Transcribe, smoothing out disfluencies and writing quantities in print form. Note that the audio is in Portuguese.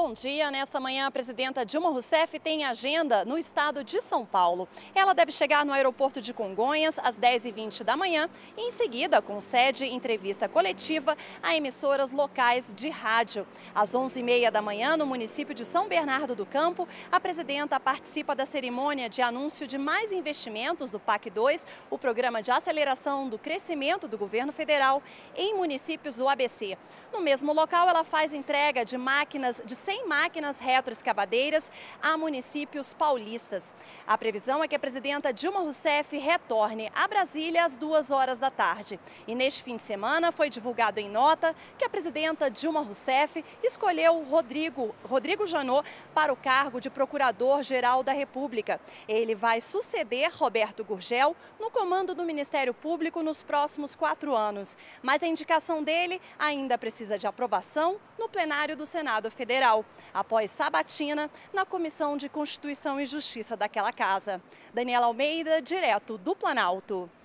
bom dia. Nesta manhã, a presidenta Dilma Rousseff tem agenda no estado de São Paulo. Ela deve chegar no aeroporto de Congonhas às 10h20 da manhã e, em seguida, concede entrevista coletiva a emissoras locais de rádio. Às 11h30 da manhã, no município de São Bernardo do Campo, a presidenta participa da cerimônia de anúncio de mais investimentos do PAC 2, o Programa de Aceleração do Crescimento do Governo Federal, em municípios do ABC. No mesmo local, ela faz entrega de 100 máquinas retroescavadeiras a municípios paulistas. A previsão é que a presidenta Dilma Rousseff retorne a Brasília às 2h da tarde. E neste fim de semana foi divulgado em nota que a presidenta Dilma Rousseff escolheu Rodrigo Janot para o cargo de Procurador-Geral da República. Ele vai suceder Roberto Gurgel no comando do Ministério Público nos próximos 4 anos. Mas a indicação dele ainda precisa de aprovação no plenário do Senado Federal, após sabatina na Comissão de Constituição e Justiça daquela casa. Daniela Almeida, direto do Planalto.